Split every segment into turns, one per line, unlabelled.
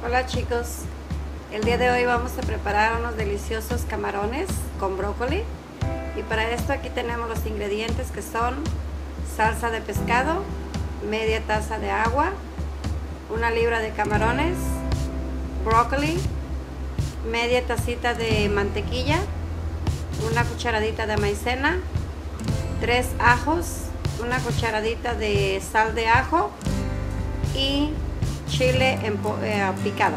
Hola chicos, el día de hoy vamos a preparar unos deliciosos camarones con brócoli y para esto aquí tenemos los ingredientes que son salsa de pescado, media taza de agua, una libra de camarones, brócoli, media tacita de mantequilla, una cucharadita de maicena, 3 ajos, una cucharadita de sal de ajo y chile picado.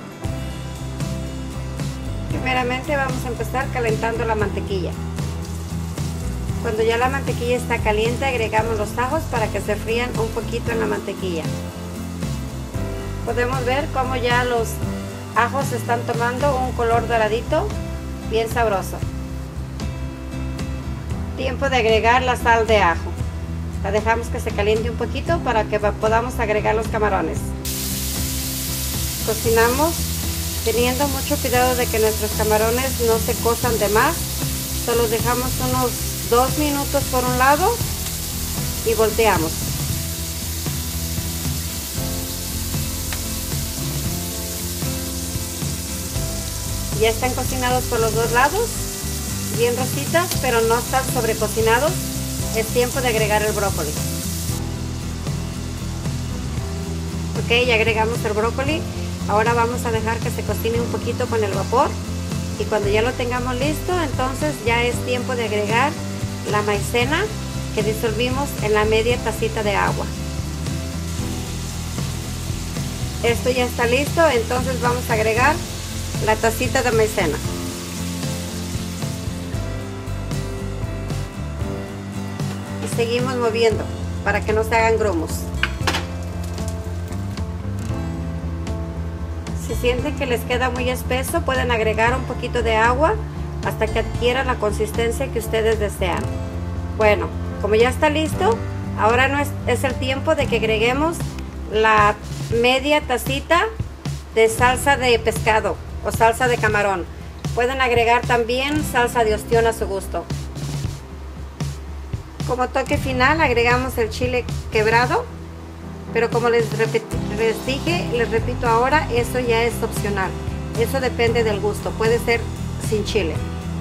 Primeramente vamos a empezar calentando la mantequilla. Cuando ya la mantequilla está caliente, agregamos los ajos para que se frían un poquito en la mantequilla. Podemos ver cómo ya los ajos están tomando un color doradito, bien sabroso. Tiempo de agregar la sal de ajo. La dejamos que se caliente un poquito para que podamos agregar los camarones. Cocinamos teniendo mucho cuidado de que nuestros camarones no se cosan de más. Solo dejamos unos 2 minutos por un lado y volteamos. Ya están cocinados por los dos lados, bien rositas, pero no están sobrecocinados. Es tiempo de agregar el brócoli. Ok, ya agregamos el brócoli. Ahora vamos a dejar que se cocine un poquito con el vapor y cuando ya lo tengamos listo, entonces ya es tiempo de agregar la maicena que disolvimos en la media tacita de agua. Esto ya está listo, entonces vamos a agregar la tacita de maicena. Y seguimos moviendo para que no se hagan grumos. Si sienten que les queda muy espeso, pueden agregar un poquito de agua hasta que adquiera la consistencia que ustedes desean. Bueno, como ya está listo, ahora no es el tiempo de que agreguemos la media tacita de salsa de pescado o salsa de camarón. Pueden agregar también salsa de ostión a su gusto. Como toque final agregamos el chile quebrado. Pero como les dije, les repito ahora, eso ya es opcional. Eso depende del gusto. Puede ser sin chile.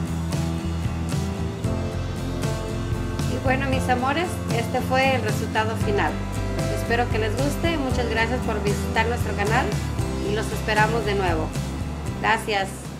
Y bueno, mis amores, este fue el resultado final. Espero que les guste. Muchas gracias por visitar nuestro canal y los esperamos de nuevo. Gracias.